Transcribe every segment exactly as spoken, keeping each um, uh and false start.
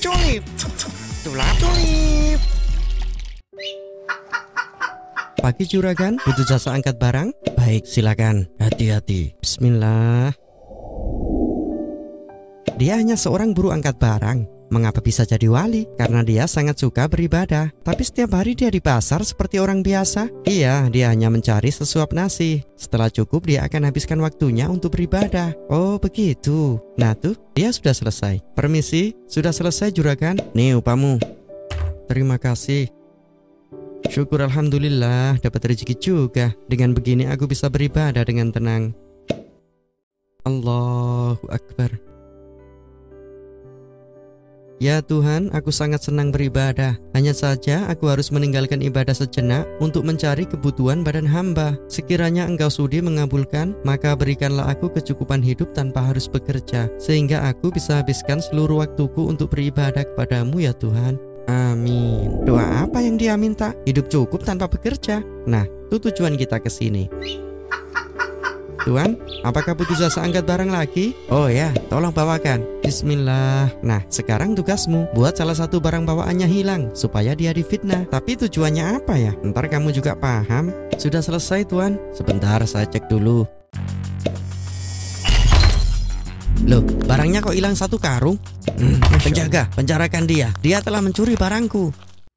Tulip, tulap tulip. Pagi juragan, butuh jasa angkat barang? Baik, silakan. Hati-hati. Bismillah. Dia hanya seorang buruh angkat barang. Mengapa bisa jadi wali? Karena dia sangat suka beribadah. Tapi setiap hari dia di pasar seperti orang biasa. Iya, dia hanya mencari sesuap nasi. Setelah cukup, dia akan habiskan waktunya untuk beribadah. Oh, begitu. Nah tuh, dia sudah selesai. Permisi, sudah selesai juragan. Nih upamu. Terima kasih. Syukur alhamdulillah dapat rezeki juga. Dengan begini aku bisa beribadah dengan tenang. Allahu Akbar. Ya Tuhan, aku sangat senang beribadah. Hanya saja aku harus meninggalkan ibadah sejenak untuk mencari kebutuhan badan hamba. Sekiranya Engkau sudi mengabulkan, maka berikanlah aku kecukupan hidup tanpa harus bekerja, sehingga aku bisa habiskan seluruh waktuku untuk beribadah kepadamu ya Tuhan. Amin. Doa apa yang dia minta? Hidup cukup tanpa bekerja. Nah, itu tujuan kita ke sini. Tuan, apakah butuh jasa angkat barang lagi? Oh ya, tolong bawakan. Bismillah. Nah, sekarang tugasmu buat salah satu barang bawaannya hilang supaya dia difitnah. Tapi tujuannya apa ya? Ntar kamu juga paham. Sudah selesai, Tuan. Sebentar, saya cek dulu. Loh, barangnya kok hilang satu karung? Hmm, penjaga, penjarakan dia. Dia telah mencuri barangku.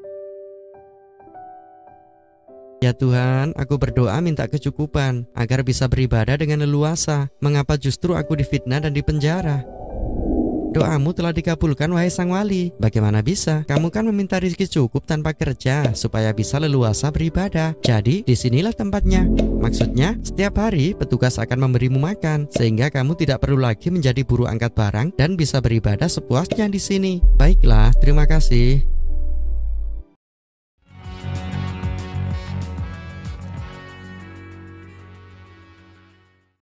Ya Tuhan, aku berdoa minta kecukupan agar bisa beribadah dengan leluasa. Mengapa justru aku difitnah dan dipenjara? Doamu telah dikabulkan wahai sang wali. Bagaimana bisa? Kamu kan meminta rezeki cukup tanpa kerja supaya bisa leluasa beribadah. Jadi disinilah tempatnya. Maksudnya setiap hari petugas akan memberimu makan sehingga kamu tidak perlu lagi menjadi buruh angkat barang dan bisa beribadah sepuasnya di sini. Baiklah, terima kasih.